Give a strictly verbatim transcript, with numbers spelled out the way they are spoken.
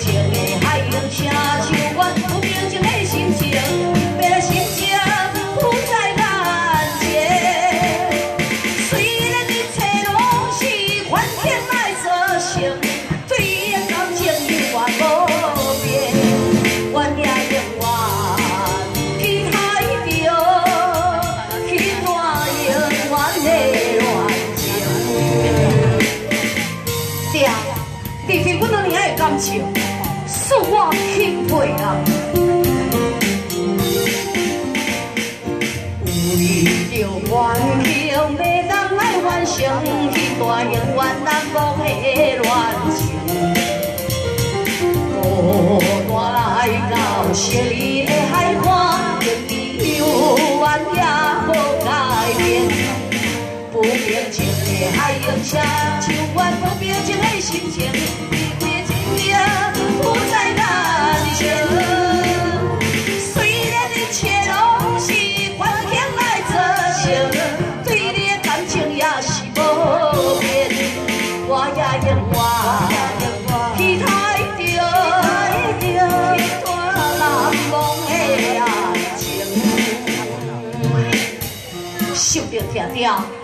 情的海洋声，像阮有平静的心情，要来心情浮在眼前。虽然一切拢是幻天来造成，对伊的感情永远无变，阮也永远期待着彼段永远的恋情。爹，弟弟，阮两年的感情。 是我钦佩啊！为着环境，要当来完成迄段永远难忘的恋情。孤单来到雪里的海岸，天地永远也无改变。不平静的海洋声，像阮不平静的心情。 不在眼前，虽然一切拢是环境来造成，对你的感情也是无变，我也永远期待着迄段难忘的爱情。想着听听。